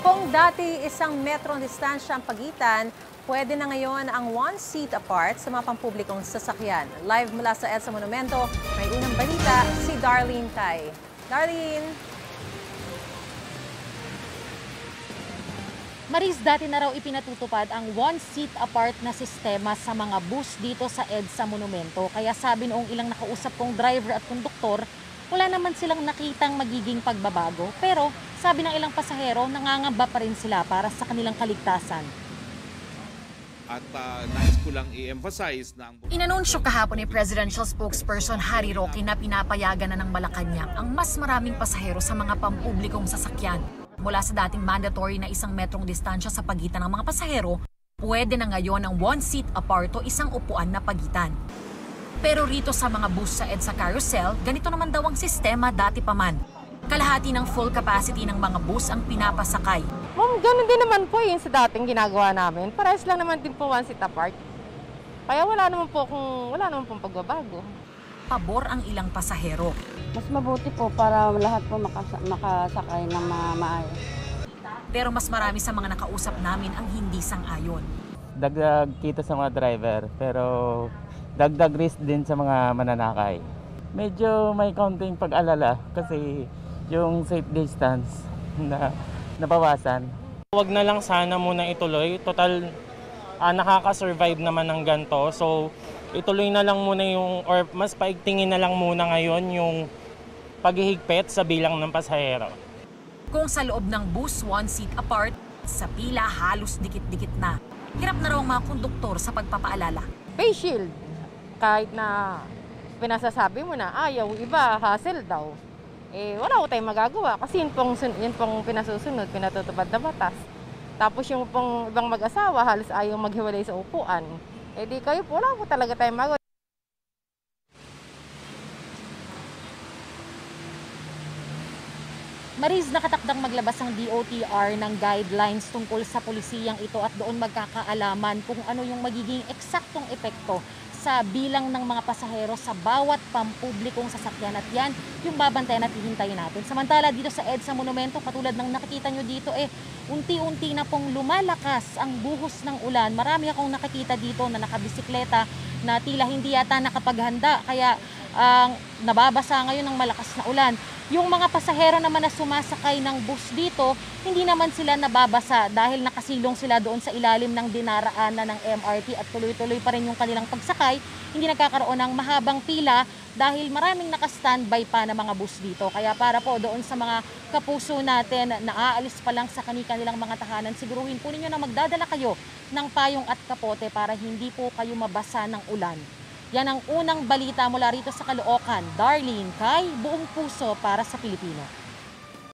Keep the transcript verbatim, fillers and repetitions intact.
Kung dati isang metrong distansya ang pagitan, pwede na ngayon ang one seat apart sa mga pampublikong sasakyan. Live mula sa EDSA Monumento, may unang balita si Darlene Tay. Darlene! Maris, dati na raw ipinatutupad ang one seat apart na sistema sa mga bus dito sa EDSA Monumento. Kaya sabi noong ilang nakausap kong driver at konduktor, wala naman silang nakitang magiging pagbabago. Pero sabi ng ilang pasahero, nangangamba pa rin sila para sa kanilang kaligtasan. At uh, nais ko lang i-emphasize na ang... Inanunsyo kahapon ni Presidential Spokesperson Harry Roque na pinapayagan na ng Malacanang ang mas maraming pasahero sa mga pampublikong sasakyan. Mula sa dating mandatory na isang metrong distansya sa pagitan ng mga pasahero, pwede na ngayon ang one seat apart o isang upuan na pagitan. Pero rito sa mga bus sa EDSA Carousel, ganito naman daw ang sistema dati pa man. Kalahati ng full capacity ng mga bus ang pinapasakay. Ma'am, ganun din naman po yun sa dating ginagawa namin. Parehas lang naman din po one seat apart. Kaya wala naman po kung wala naman pong pagbabago. Pabor ang ilang pasahero. Mas mabuti po para lahat po makas makasakay ng ma maayos. Pero mas marami sa mga nakausap namin ang hindi sang-ayon. Dagdag kita sa mga driver, pero dagdag risk din sa mga mananakay. Medyo may kaunting pag-alala kasi yung safe distance na nabawasan. Huwag na lang sana muna ituloy. Total, ah, nakaka-survive naman ng ganito. So, ituloy na lang muna yung, or mas paigtingin na lang muna ngayon yung paghihigpit sa bilang ng pasahero. Kung sa loob ng bus, one seat apart, sa pila halos dikit-dikit na. Hirap na raw ang mga konduktor sa pagpapaalala. Face shield. Kahit na pinasasabi mo na ayaw, iba, hassle daw. Eh, wala ko tayong magagawa kasi yun pong, yun pong pinasusunod, pinatutupad na batas. Tapos yung pong ibang mag-asawa, halos ayaw maghiwalay sa upuan. Eh di kayo po, wala po talaga tayong magawa. Maris, nakatakdang maglabas ang D O T R ng guidelines tungkol sa pulisiyang ito at doon magkakaalaman kung ano yung magiging eksaktong epekto sa bilang ng mga pasahero sa bawat pampublikong sasakyan, at yan yung babantayan at hihintayin natin. Samantala dito sa EDSA Monumento, katulad ng nakikita nyo dito, eh unti-unti na pong lumalakas ang buhos ng ulan. Marami akong nakikita dito na nakabisikleta na tila hindi yata nakapaghanda, kaya ang uh, nababasa ngayon ng malakas na ulan. Yung mga pasahero naman na sumasakay ng bus dito, hindi naman sila nababasa dahil nakasilong sila doon sa ilalim ng dinaraanan ng M R T at tuloy-tuloy pa rin yung kanilang pagsakay. Hindi nagkakaroon ng mahabang pila dahil maraming naka-standby pa na mga bus dito. Kaya para po doon sa mga kapuso natin na aalis pa lang sa kanilang mga tahanan, siguruhin po ninyo na magdadala kayo ng payong at kapote para hindi po kayo mabasa ng ulan. Yan ang unang balita mula rito sa Caloocan. Darlene, Kay, buong puso para sa Pilipino.